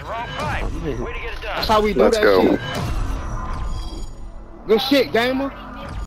Wrong pipe. Way to get it done. That's how we do Let's that go. shit. Good shit, gamer.